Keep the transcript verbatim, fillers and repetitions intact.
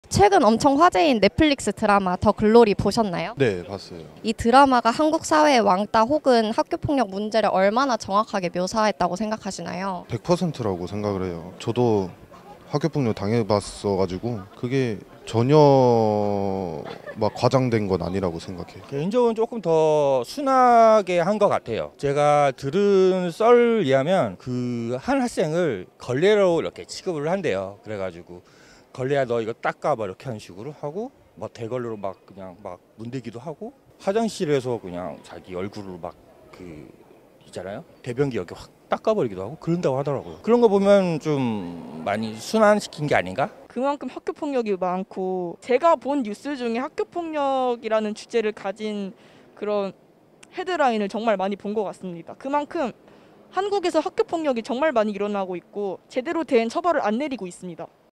최근 엄청 화제인 넷플릭스 드라마 더 글로리 보셨나요? 네, 봤어요. 이 드라마가 한국 사회의 왕따 혹은 학교폭력 문제를 얼마나 정확하게 묘사했다고 생각하시나요? 백 퍼센트라고 생각을 해요. 저도 학교폭력 당해봤어가지고 그게 전혀 막 과장된 건 아니라고 생각해요. 개인적으로 조금 더 순하게 한 것 같아요. 제가 들은 썰에 의하면 그 한 학생을 걸레로 이렇게 취급을 한대요. 그래가지고 걸레야 너 이거 닦아 봐 이렇게 하는 식으로 하고 막 대걸레로 막 그냥 막 문대기도 하고 화장실에서 그냥 자기 얼굴을 막 그 있잖아요. 대변기 여기 확 닦아버리기도 하고 그런다고 하더라고요. 그런 거 보면 좀 많이 순환시킨 게 아닌가? 그만큼 학교 폭력이 많고 제가 본 뉴스 중에 학교 폭력이라는 주제를 가진 그런 헤드라인을 정말 많이 본 것 같습니다. 그만큼 한국에서 학교 폭력이 정말 많이 일어나고 있고 제대로 된 처벌을 안 내리고 있습니다.